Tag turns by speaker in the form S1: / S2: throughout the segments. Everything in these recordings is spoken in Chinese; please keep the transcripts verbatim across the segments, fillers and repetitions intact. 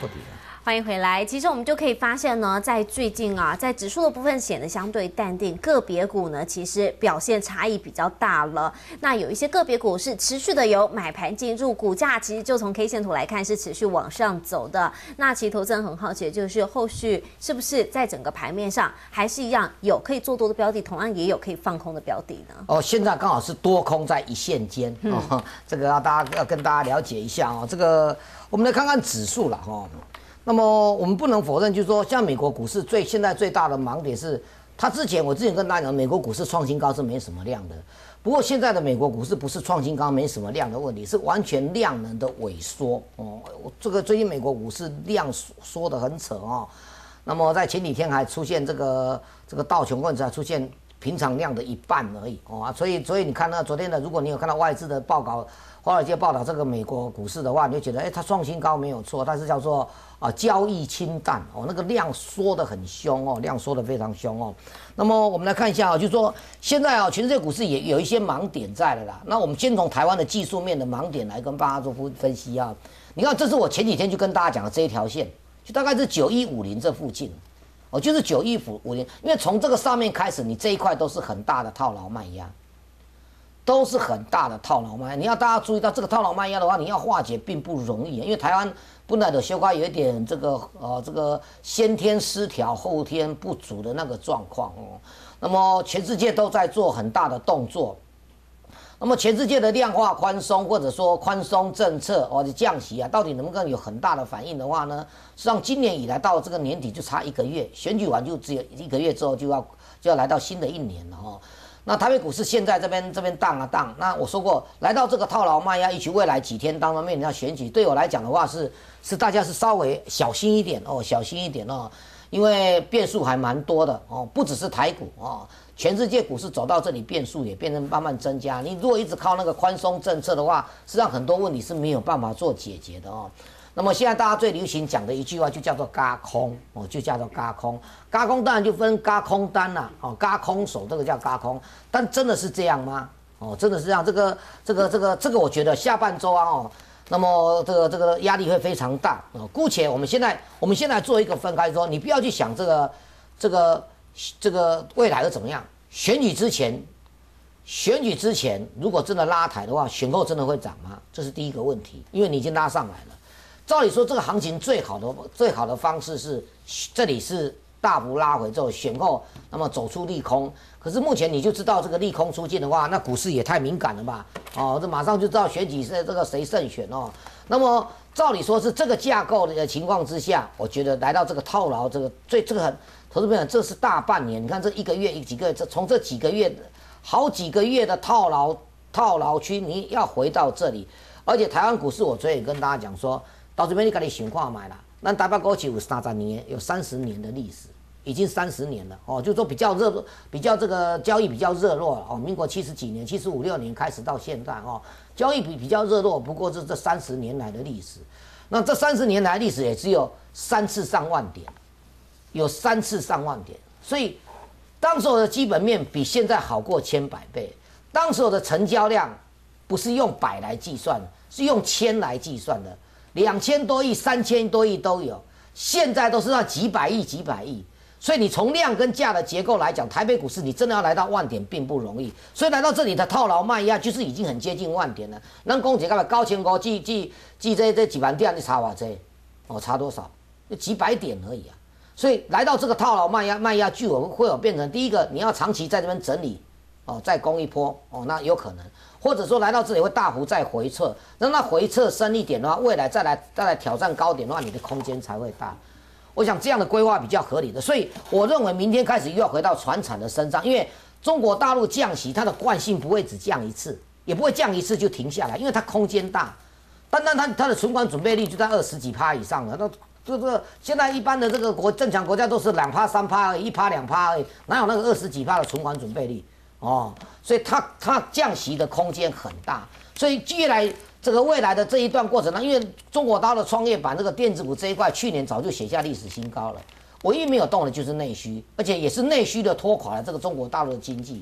S1: 破底了。
S2: 欢迎回来。其实我们就可以发现呢，在最近啊，在指数的部分显得相对淡定，个别股呢其实表现差异比较大了。那有一些个别股是持续的有买盘进入，股价其实就从 K 线图来看是持续往上走的。那其实投资人很好奇的就是后续是不是在整个盘面上还是一样有可以做多的标的，同样也有可以放空的标的呢？
S1: 哦，现在刚好是多空在一线间、嗯、哦，这个要大家要跟大家了解一下哦。这个我们来看看指数了哦。那么我们不能否认，就是说，像美国股市最现在最大的盲点是，它之前我之前跟大家讲，美国股市创新高是没什么量的。不过现在的美国股市不是创新高没什么量的问题，是完全量能的萎缩哦。这个最近美国股市量缩得很扯哦。那么在前几天还出现这个这个道琼斯还出现平常量的一半而已哦，所以所以你看到昨天的，如果你有看到外资的报告，华尔街报道这个美国股市的话，你就觉得，哎，它创新高没有错，但是叫做啊交易清淡哦，那个量缩得很凶哦，量缩得非常凶哦。那么我们来看一下啊，就是说现在啊，全世界股市也有一些盲点在了啦。那我们先从台湾的技术面的盲点来跟大家做分析啊。你看，这是我前几天就跟大家讲的这一条线，就大概是九一五零这附近。哦，就是九一五零，因为从这个上面开始，你这一块都是很大的套牢卖压，都是很大的套牢卖压。你要大家注意到，这个套牢卖压的话，你要化解并不容易，因为台湾本来的修瓜有一点这个呃这个先天失调、后天不足的那个状况哦。那么全世界都在做很大的动作。那么全世界的量化宽松或者说宽松政策或者降息啊，到底能不能有很大的反应的话呢？实际上今年以来到这个年底就差一个月，选举完就只有一个月之后就要就要来到新的一年了哦。那台北股市现在这边这边荡啊荡，那我说过，来到这个套牢卖压，以及未来几天当中面临到选举，对我来讲的话是是大家是稍微小心一点哦，小心一点哦，因为变数还蛮多的哦，不只是台股哦。全世界股市走到这里，变数也变成慢慢增加。你如果一直靠那个宽松政策的话，实际上很多问题是没有办法做解决的哦。那么现在大家最流行讲的一句话就叫做轧空哦，就叫做轧空。轧空当然就分轧空单啦、啊，哦，轧空手这个叫轧空，但真的是这样吗？哦，真的是这样？这个这个这个这个，我觉得下半周啊哦，那么这个这个压力会非常大哦。姑且我们现在我们现在做一个分开说，你不要去想这个这个。这个未来会怎么样？选举之前，选举之前如果真的拉抬的话，选后真的会涨吗？这是第一个问题，因为你已经拉上来了。照理说，这个行情最好的最好的方式是，这里是大幅拉回之后，选后那么走出利空。可是目前你就知道这个利空出尽的话，那股市也太敏感了吧？哦，这马上就知道选举是这个谁胜选哦。那么照理说是这个架构的情况之下，我觉得来到这个套牢这个最这个很。投资朋友，这是大半年，你看这一个月、一几个月，这从这几个月、好几个月的套牢套牢区，你要回到这里，而且台湾股市，我昨天也跟大家讲说，到这边你赶紧想看买啦。那台北股市有三十年，有三十年的历史，已经三十年了哦，就说比较热，比较这个交易比较热络了哦。民国七十几年、七十五六年开始到现在哦，交易比比较热络，不过是这三十年来的历史。那这三十年来历史也只有三次上万点。有三次上万点，所以当时候的基本面比现在好过千百倍。当时候的成交量不是用百来计算，是用千来计算的，两千多亿、三千多亿都有。现在都是那几百亿、几百亿，所以你从量跟价的结构来讲，台北股市你真的要来到万点并不容易。所以来到这里的套牢卖压就是已经很接近万点了。咱讲一个高千五记记记这这几万点，你差多少？哦，差多少？就几百点而已啊。所以来到这个套牢卖压卖压具有会有变成第一个，你要长期在这边整理哦，再攻一波哦，那有可能，或者说来到这里会大幅再回撤，让它回撤深一点的话，未来再来再来挑战高点的话，你的空间才会大。我想这样的规划比较合理的，所以我认为明天开始又要回到传产的身上，因为中国大陆降息，它的惯性不会只降一次，也不会降一次就停下来，因为它空间大，单单它它的存款准备率就在二十几趴以上了，那。这个现在一般的这个国正强国家都是两趴三趴而已，一趴两趴而已，哪有那个二十几趴的存款准备率哦？所以它它降息的空间很大，所以接下来这个未来的这一段过程呢，因为中国大陆的创业板这个电子股这一块，去年早就写下历史新高了，唯一没有动的就是内需，而且也是内需的拖垮了这个中国大陆的经济。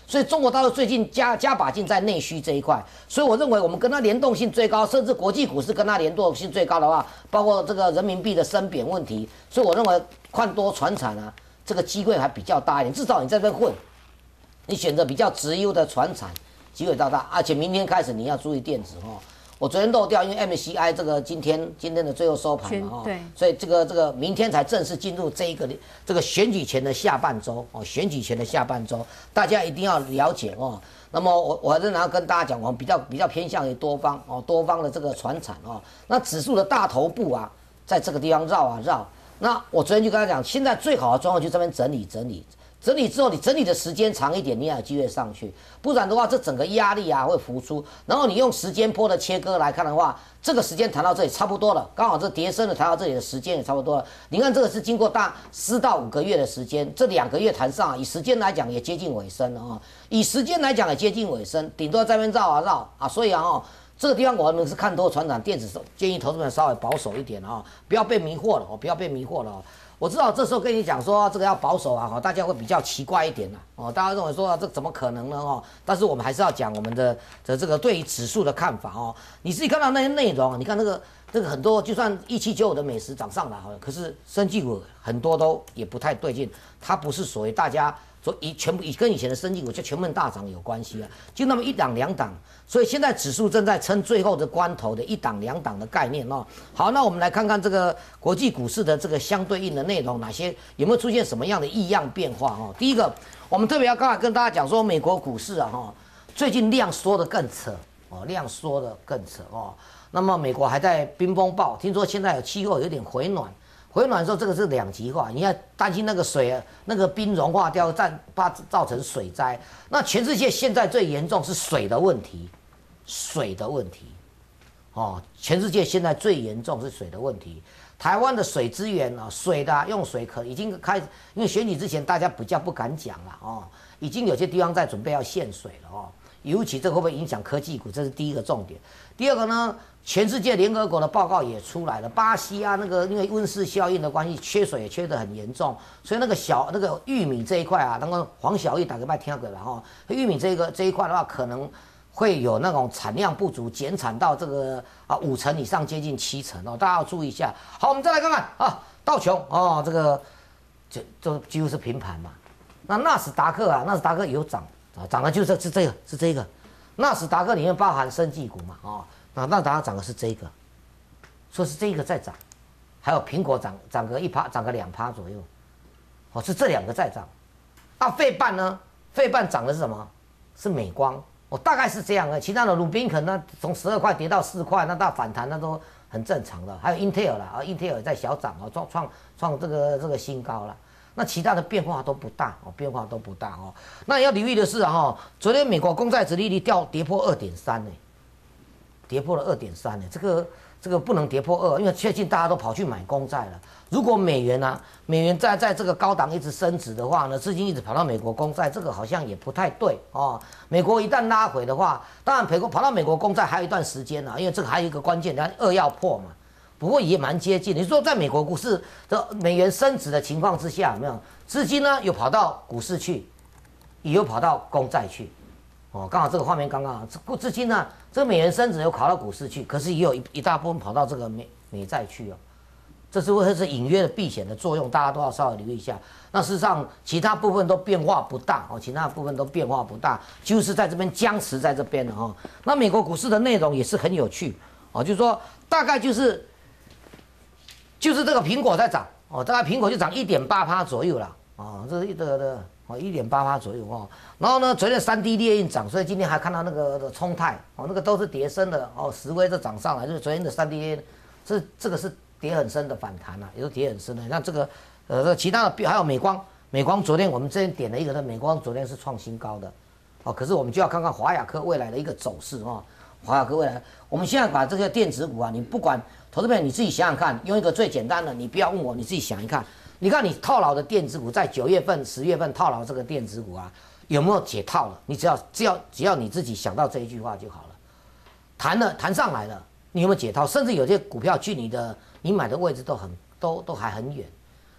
S1: 所以中国大陆最近加加把劲在内需这一块，所以我认为我们跟它联动性最高，甚至国际股市跟它联动性最高的话，包括这个人民币的升贬问题，所以我认为看多传产啊，这个机会还比较大一点，至少你在这边混，你选择比较直优的传产，机会比较大，而且明天开始你要注意电子哦。我昨天漏掉，因为 M S C I 这个今天今天的最后收盘嘛，
S2: 对，
S1: 所以这个这个明天才正式进入这一个这个选举前的下半周哦，选举前的下半周，大家一定要了解哦。那么我我仍然要跟大家讲，我们比较比较偏向于多方哦，多方的这个传产哦，那指数的大头部啊，在这个地方绕啊绕。那我昨天就跟他讲，现在最好的状况就这边整理整理。整理之后，你整理的时间长一点，你也有机会上去。不然的话，这整个压力啊会浮出。然后你用时间波的切割来看的话，这个时间谈到这里差不多了，刚好这跌升的谈到这里的时间也差不多了。你看这个是经过大四到五个月的时间，这两个月谈上，以时间来讲也接近尾声了啊、哦。以时间来讲也接近尾声，顶多在这边绕啊绕啊。所以啊、哦，这个地方我们是看多传产电子，建议投资人稍微保守一点啊、哦，不要被迷惑了哦，不要被迷惑了、哦。我知道这时候跟你讲说这个要保守啊，哈，大家会比较奇怪一点啦，哦，大家认为说、啊、这怎么可能呢？哦，但是我们还是要讲我们的的这个对于指数的看法哦。你自己看到那些内容，你看那个这个很多，就算一七九五的美食涨上来，哈，可是生技股很多都也不太对劲，它不是所谓大家说以全部以跟以前的生技股就全面大涨有关系啊，就那么一档两档，所以现在指数正在撑最后的关头的一档两档的概念哦。好，那我们来看看这个国际股市的这个相对应的内容，哪些有没有出现什么样的异样变化哦？第一个，我们特别要刚才跟大家讲说，美国股市啊哈，最近量缩的更扯哦，量缩的更扯哦。那么美国还在冰风暴，听说现在有气候有点回暖。回暖的时候，这个是两极化，你要担心那个水、那个冰融化掉，造造成水灾。那全世界现在最严重是水的问题，水的问题，哦，全世界现在最严重是水的问题。台湾的水资源啊，水的、啊、用水可已经开始，因为选举之前大家比较不敢讲了哦，已经有些地方在准备要限水了哦。尤其这个会不会影响科技股？这是第一个重点。第二个呢，全世界联合国的报告也出来了，巴西啊，那个因为温室效应的关系，缺水也缺得很严重，所以那个小那个玉米这一块啊，那个黄小玉打个拜听过了哈，玉米这个这一块的话，可能会有那种产量不足，减产到这个啊五成以上，接近七成哦，大家要注意一下。好，我们再来看看啊，道琼哦，这个这这几乎是平盘嘛。那纳斯达克啊，纳斯达克有涨。啊，涨的就是是这个，是这个，纳斯达克里面包含生技股嘛，哦，那纳斯达克涨的是这个，说是这个在涨，还有苹果涨涨个一趴，涨个两趴左右，哦，是这两个在涨。啊，费半呢？费半涨的是什么？是美光，哦，大概是这样的。其他的鲁宾可能从十二块跌到四块，那到反弹那都很正常的。还有 Intel 啦，啊 ，Intel 也在小涨哦，创创创这个这个新高了。那其他的变化都不大哦，变化都不大哦。那要留意的是啊，哈，昨天美国公债殖利率掉跌破二点三呢，跌破了二点三呢，这个这个不能跌破二，因为最近大家都跑去买公债了。如果美元啊，美元在在这个高档一直升值的话呢，资金一直跑到美国公债，这个好像也不太对哦。美国一旦拉回的话，当然美国跑到美国公债还有一段时间啊，因为这个还有一个关键，二要破嘛。不过也蛮接近。你说在美国股市的美元升值的情况之下，有没有资金呢？有跑到股市去，也有跑到公债去。哦，刚好这个画面刚刚好，这资金呢，这个美元升值有跑到股市去，可是也有一一大部分跑到这个美美债去哦。这是会是隐约的避险的作用，大家都要稍微留意一下。那事实上，其他部分都变化不大哦，其他部分都变化不大，就是在这边僵持在这边了哈。那美国股市的内容也是很有趣哦，就是说大概就是。就是这个苹果在涨哦，大概苹果就涨一点八趴左右了啊，这是一个的哦一点八趴左右哦。然后呢，昨天三 D 列印涨，所以今天还看到那个的冲泰哦，那个都是跌深的哦，十威这涨上来，就是昨天的三 D 列印，这这个是跌很深的反弹啊，也是跌很深的。那这个呃，这其他的还有美光，美光昨天我们这边点了一个的美光，昨天是创新高的哦，可是我们就要看看华亚科未来的一个走势哦。华亚科未来，我们现在把这个电子股啊，你不管投资朋友你自己想想看，用一个最简单的，你不要问我，你自己想一看，你看你套牢的电子股，在九月份、十月份套牢这个电子股啊，有没有解套了？你只要只要只要你自己想到这一句话就好了，弹了弹上来了，你有没有解套？甚至有些股票距你的你买的位置都很都都还很远，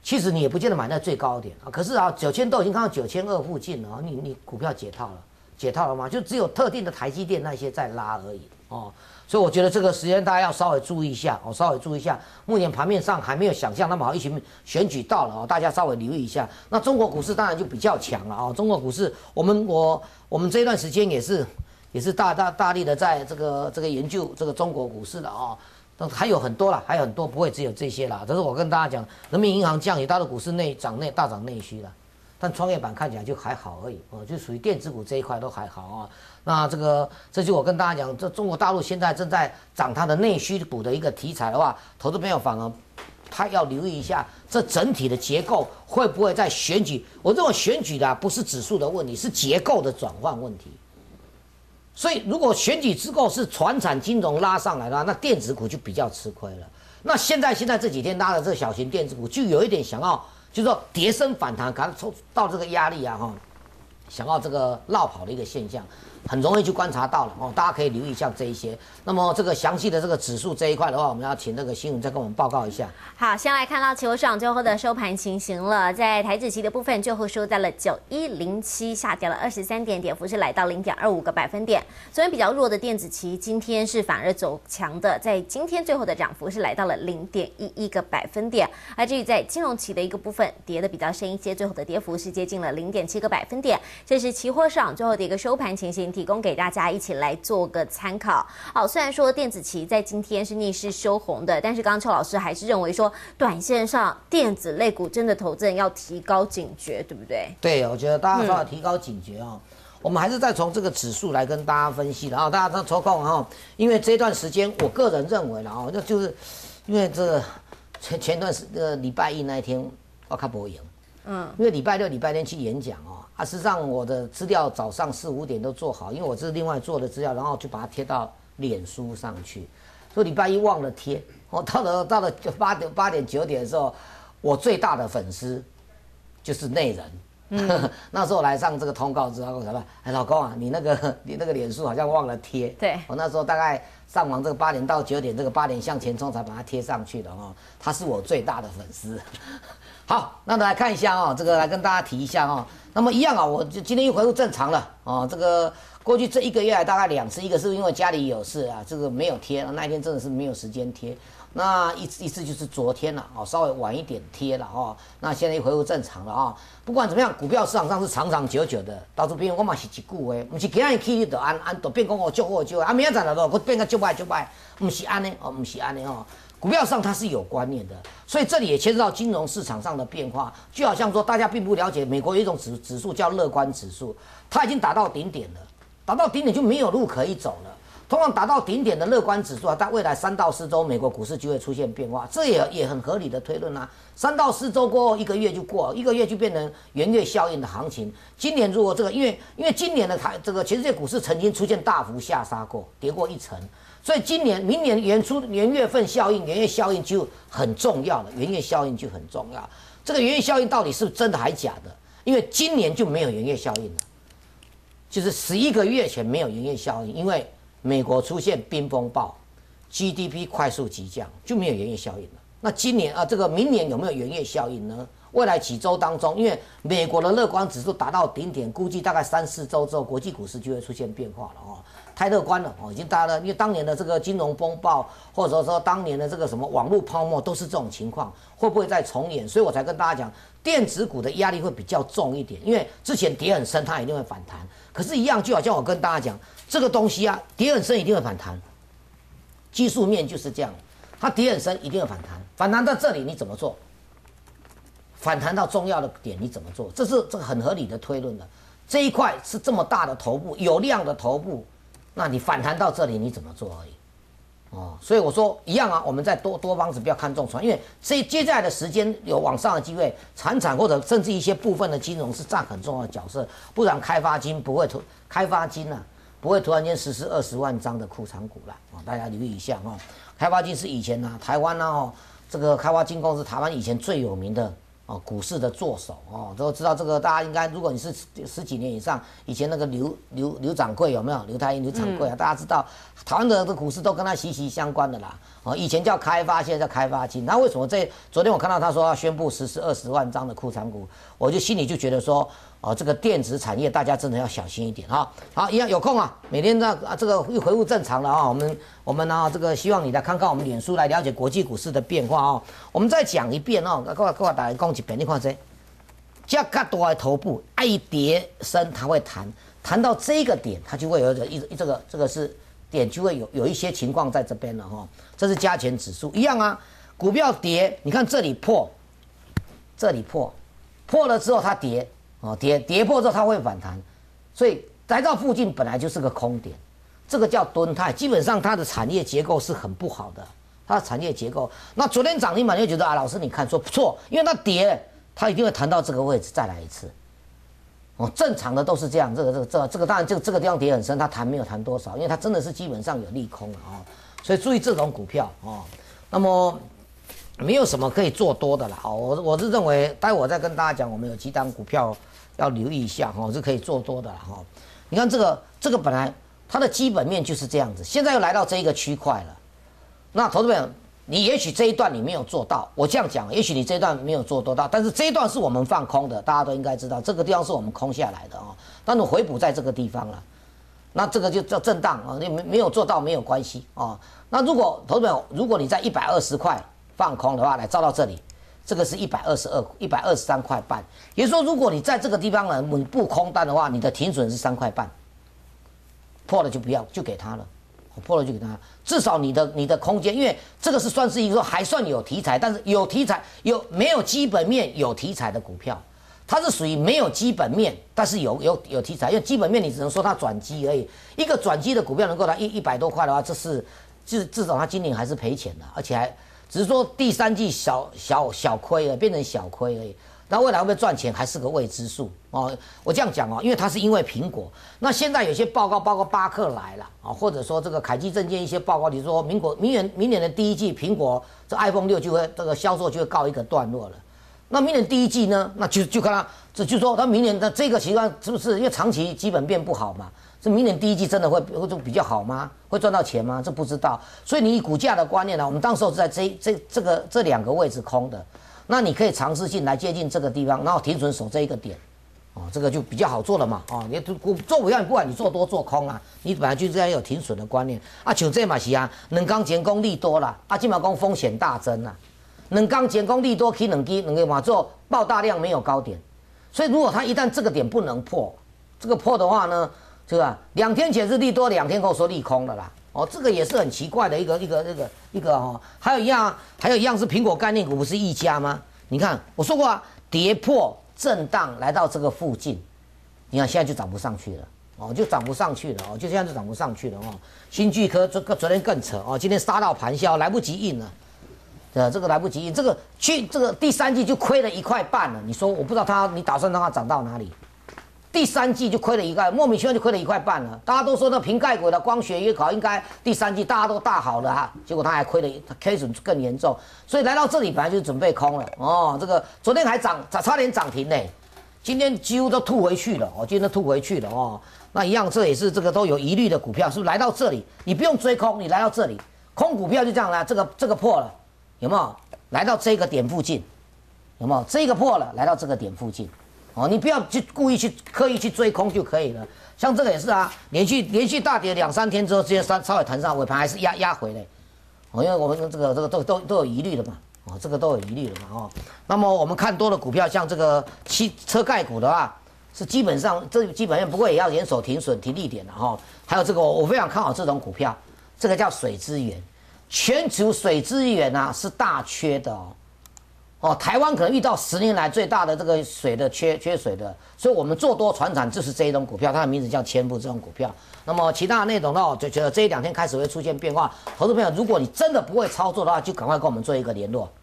S1: 其实你也不见得买在最高点啊。可是啊，九千都已经看到九千二附近了，你你股票解套了，解套了吗？就只有特定的台积电那些在拉而已哦。所以我觉得这个时间大家要稍微注意一下哦，稍微注意一下。目前盘面上还没有想象那么好，一群选举到了哦，大家稍微留意一下。那中国股市当然就比较强了哦。中国股市，我们我我们这一段时间也是也是大大大力的在这个这个研究这个中国股市的哦。还有很多啦，还有很多，不会只有这些啦。这是我跟大家讲，人民银行降息，它的股市内涨内大涨内需啦。但创业板看起来就还好而已哦，就属于电子股这一块都还好啊。那这个，这就我跟大家讲，这中国大陆现在正在涨它的内需股的一个题材的话，投资朋友反而他要留意一下，这整体的结构会不会在选举？我认为选举的、啊、不是指数的问题，是结构的转换问题。所以，如果选举之后是传产金融拉上来的话，那电子股就比较吃亏了。那现在现在这几天拉的这小型电子股，就有一点想要。就是说，跌升反弹，赶抽到这个压力啊，哈，想要这个绕跑的一个现象，很容易去观察到了哦。大家可以留意一下这一些。那么这个详细的这个指数这一块的话，我们要请这个新闻再跟我们报告一下。
S2: 好，先来看到期货市场最后的收盘情形了。在台指期的部分，最后收在了九一零七，下跌了二十三点，跌幅是来到零点二五个百分点。昨天比较弱的电子期，今天是反而走强的，在今天最后的涨幅是来到了零点一一个百分点。而至于在金融期的一个部分，跌的比较深一些，最后的跌幅是接近了零点七个百分点。这是期货市场最后的一个收盘情形，提供给大家一起来做个参考。好，虽然说电子期在今天是逆势收红的，但是刚刚邱老师还是认为说，短线上电子类股真的投资人要提高警觉，对不对？
S1: 对，我觉得大家稍微提高警觉哦。嗯，我们还是再从这个指数来跟大家分析的啊，大家抽空哈，因为这段时间我个人认为了啊，那就是因为这个前前段时呃礼拜一那一天我看不赢，嗯，因为礼拜六、礼拜天去演讲哦，啊，事实上我的资料早上四五点都做好，因为我这是另外做的资料，然后就把它贴到脸书上去，所以礼拜一忘了贴，我到了到了八点八点九点的时候，我最大的粉丝就是内人。嗯、那时候来上这个通告之后，我说：“哎，老公啊，你那个你那个脸书好像忘了贴。”
S2: 对，
S1: 我那时候大概上完这个八点到九点，这个八点向前冲才把它贴上去的哦。他是我最大的粉丝。好，那来看一下哦，这个来跟大家提一下哦。那么一样啊，我就今天又恢复正常了哦。这个过去这一个月来大概两次，一个是因为家里有事啊，这个没有贴，那一天真的是没有时间贴。那一次一次就是昨天了哦，稍微晚一点贴了哦。那现在又恢复正常了啊、哦。不管怎么样，股票市场上是长长久久的。到处变，我嘛是一句话，不是今日起你就安安就变讲我足好足好，啊明仔载了我变个足歹足歹，不是安尼哦，不是安尼哦。股票上它是有观念的，所以这里也牵涉到金融市场上的变化。就好像说，大家并不了解，美国有一种指指数叫乐观指数，它已经达到顶点了，达到顶点就没有路可以走了。通常达到顶点的乐观指数啊，在未来三到四周，美国股市就会出现变化，这也也很合理的推论啊。三到四周过后，一个月就过了，一个月就变成元月效应的行情。今年如果这个，因为因为今年的台这个全世界股市曾经出现大幅下杀过，跌过一成，所以今年明年元初元月份效应，元月效应就很重要了，元月效应就很重要。这个元月效应到底是真的还假的？因为今年就没有元月效应了，就是十一个月前没有元月效应，因为美国出现冰风暴 ，G D P 快速急降，就没有元月效应了。那今年啊，这个明年有没有元月效应呢？未来几周当中，因为美国的乐观指数达到顶点，估计大概三四周之后，国际股市就会出现变化了哦。太乐观了哦，已经大家了，因为当年的这个金融风暴，或者说当年的这个什么网络泡沫，都是这种情况，会不会再重演？所以我才跟大家讲，电子股的压力会比较重一点，因为之前跌很深，它一定会反弹。可是，一样就好像我跟大家讲，这个东西啊，跌很深一定会反弹，技术面就是这样，它跌很深一定会反弹，反弹到这里你怎么做？反弹到重要的点你怎么做？这是这个很合理的推论的。这一块是这么大的头部，有量的头部，那你反弹到这里你怎么做而已？哦，所以我说一样啊，我们在多多方指标看重船，因为这接下来的时间有往上的机会，产产或者甚至一些部分的金融是占很重要的角色，不然开发金不会突开发金啊不会突然间实施二十万张的库藏股啦啊、哦，大家留意一下哦。开发金是以前呢、啊、台湾呢、啊、哦这个开发金公司台湾以前最有名的。 哦，股市的作手哦，都知道这个。大家应该，如果你是十几年以上，以前那个刘刘刘掌柜有没有？刘太英、刘掌柜啊，嗯、大家知道，台湾的这股市都跟他息息相关的啦。哦，以前叫开发，现在叫开发金。那为什么这昨天我看到他说要宣布实施二十万张的库藏股，我就心里就觉得说，哦，这个电子产业大家真的要小心一点哈。好，一样有空啊，每天呢啊这个又恢复正常了啊。我们我们呢这个希望你来看看我们脸书来了解国际股市的变化哦。我们再讲一遍哦，各位各位大家讲一遍，你看这，这较大的头部，一跌升它会弹，弹到这个点，它就会有一这个这个是点就会有有一些情况在这边了哈。这是加权指数一样啊，股票跌，你看这里破，这里破，破了之后它跌。哦，跌跌破之后它会反弹，所以来到附近本来就是个空点，这个叫敦泰，基本上它的产业结构是很不好的，它的产业结构。那昨天涨停板就觉得啊，老师你看说不错，因为它跌，它一定会弹到这个位置再来一次。哦，正常的都是这样，这个这个这个这个当然这个这个地方跌很深，它弹没有弹多少，因为它真的是基本上有利空了啊、哦，所以注意这种股票哦。那么没有什么可以做多的啦，哦，我我是认为，待会我再跟大家讲，我们有几档股票。要留意一下哈，是可以做多的啦哈。你看这个这个本来它的基本面就是这样子，现在又来到这一个区块了。那投资者，你也许这一段你没有做到，我这样讲，也许你这一段没有做多到，但是这一段是我们放空的，大家都应该知道，这个地方是我们空下来的啊。但是回补在这个地方了，那这个就叫震荡啊，你没没有做到没有关系啊。那如果投资者，如果你在一百二十块放空的话，来照到这里。这个是一百二十二、一百二十三块半，也就是说，如果你在这个地方呢稳步空单的话，你的停损是三块半，破了就不要，就给他了，破了就给他，至少你的你的空间，因为这个是算是一个还算有题材，但是有题材有没有基本面有题材的股票，它是属于没有基本面，但是有有有题材，因为基本面你只能说它转机而已，一个转机的股票能够来一一百多块的话，这是至至少它今年还是赔钱的，而且还。只是说第三季小小小亏了，变成小亏而已。那未来会不会赚钱，还是个未知数哦。我这样讲哦，因为它是因为苹果。那现在有些报告，包括巴克来了啊，或者说这个凯基证券一些报告，你说明国明年明年的第一季，苹果这 iPhone 六就会这个销售就会告一个段落了。那明年第一季呢，那就就看它，这就说它明年的这个情况是不是因为长期基本面不好嘛？这明年第一季真的会会比较好吗？会赚到钱吗？这不知道。所以你以股价的观念呢，我们当时候是在这这这个这两个位置空的，那你可以尝试性来接近这个地方，然后停损守这一个点，哦，这个就比较好做了嘛。哦，你股做股票，你不管你做多做空啊，你本来就是要有停损的观念啊。像这嘛是啊，两天前功利多了，啊，今嘛讲风险大增啊，两天前功利多起两支，两个嘛做爆大量没有高点，所以如果它一旦这个点不能破，这个破的话呢？是吧？两天前是利多，两天后说利空了啦。哦，这个也是很奇怪的一个一个一个一个哦。还有一样，还有一样是苹果概念股，不是一家吗？你看我说过啊，跌破震荡来到这个附近，你看现在就涨不上去了哦，就涨不上去了哦，就现在就涨不上去了哦。新巨科这个昨天更扯哦，今天杀到盘下，来不及印了。呃，这个来不及印，这个去这个第三季就亏了一块半了。你说我不知道它，你打算让它涨到哪里？第三季就亏了一块，莫名其妙就亏了一块半了。大家都说那瓶盖股的光学也搞应该第三季大家都大好了哈，结果他还亏了，他 K 损更严重，所以来到这里本来就准备空了哦。这个昨天还涨，差点涨停呢，今天几乎都吐回去了哦，今天都吐回去了哦。那一样，这也是这个都有疑虑的股票，是不是来到这里你不用追空，你来到这里空股票就这样啦，这个这个破了，有没有？来到这个点附近，有没有？这个破了，来到这个点附近。哦，你不要去故意去刻意去追空就可以了。像这个也是啊，连续连续大跌两三天之后，直接稍稍微弹上尾盘还是压压回来。哦，因为我们这个这个都都都有疑虑的嘛。哦，这个都有疑虑的嘛。哦，那么我们看多的股票，像这个汽车概股的话，是基本上这基本上不过也要严守停损停利点的哈、哦。还有这个我非常看好这种股票，这个叫水资源，全球水资源啊是大缺的哦。哦，台湾可能遇到十年来最大的这个水的缺缺水的，所以我们做多传产就是这一种股票，它的名字叫千富这种股票。那么其他的内容呢，我就觉得这一两天开始会出现变化。投资朋友，如果你真的不会操作的话，就赶快跟我们做一个联络。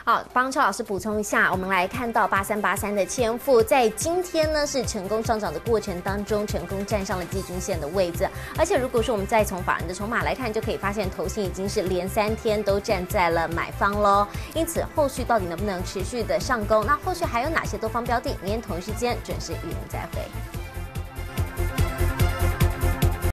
S2: 好，帮邱老师补充一下，我们来看到八三八三的千富，在今天呢是成功上涨的过程当中，成功站上了季均线的位置。而且如果说我们再从法人的筹码来看，就可以发现投信已经是连三天都站在了买方喽。因此后续到底能不能持续的上攻？那后续还有哪些多方标的？明天同一时间准时与您再会。